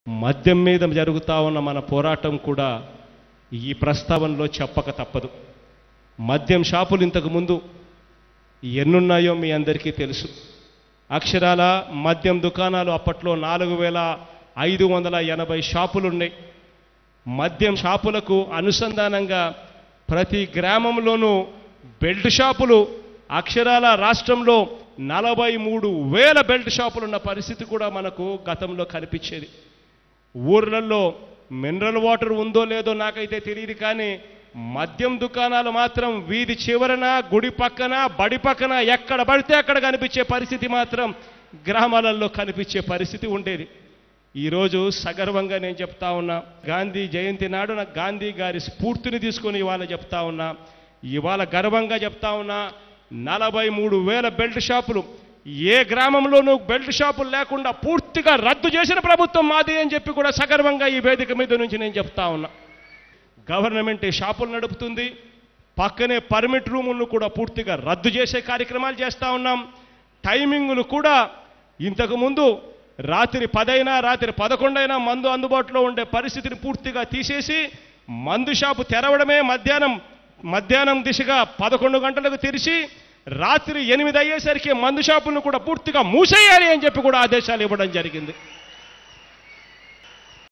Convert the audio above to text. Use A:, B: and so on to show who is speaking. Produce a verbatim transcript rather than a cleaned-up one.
A: మద్యం మీద జరుగుతూ ఉన్న మన పోరాటం కూడా ఈ ప్రస్తావనలో చెప్పక తప్పదు. మద్యం షాపులు ఇంతకు ముందు ఎన్నున్నాయో మీ అందరికీ తెలుసు. అక్షరాల మద్యం దుకాణాలు అప్పట్లో నాలుగు వేల ఐదు వందల ఎనభై షాపులు ఉన్నాయి. మద్యం షాపులకు అనుసంధానంగా ప్రతి గ్రామంలోనూ బెల్ట్ షాపులు అక్షరాల రాష్ట్రంలో నలభై మూడు వేల బెల్ట్ షాపులు ఉన్న పరిస్థితి కూడా మనకు గతంలో కనిపించేది. ఊర్లలో మినరల్ వాటర్ ఉందో లేదో నాకైతే తెలియదు, కానీ మద్యం దుకాణాలు మాత్రం వీధి చివరన, గుడి పక్కన, బడి పక్కన ఎక్కడ పడితే అక్కడ కనిపించే పరిస్థితి మాత్రం గ్రామాలలో కనిపించే పరిస్థితి ఉండేది. ఈరోజు సగర్వంగా నేను చెప్తా ఉన్నా, గాంధీ జయంతి నాడు నాకు గాంధీ గారి స్ఫూర్తిని తీసుకొని ఇవాళ చెప్తా ఉన్నా, ఇవాళ గర్వంగా చెప్తా ఉన్నా, నలభై మూడు వేల బెల్ట్ షాపులు, ఏ గ్రామంలోనూ బెల్ట్ షాపులు లేకుండా పూర్తిగా రద్దు చేసిన ప్రభుత్వం మాది అని చెప్పి కూడా సగర్వంగా ఈ వేదిక మీద నుంచి నేను చెప్తా ఉన్నా. గవర్నమెంట్ షాపులు నడుపుతుంది, పక్కనే పర్మిట్ రూములను కూడా పూర్తిగా రద్దు చేసే కార్యక్రమాలు చేస్తూ ఉన్నాం. టైమింగులు కూడా ఇంతకుముందు రాత్రి పదైనా రాత్రి పదకొండైనా మందు అందుబాటులో ఉండే పరిస్థితిని పూర్తిగా తీసేసి మందు షాపు తెరవడమే మధ్యాహ్నం మధ్యాహ్నం దిశగా పదకొండు గంటలకు తెరిచి రాత్రి ఎనిమిది అయ్యేసరికి మందు షాపులను కూడా పూర్తిగా మూసేయాలి అని చెప్పి కూడా ఆదేశాలు ఇవ్వడం జరిగింది.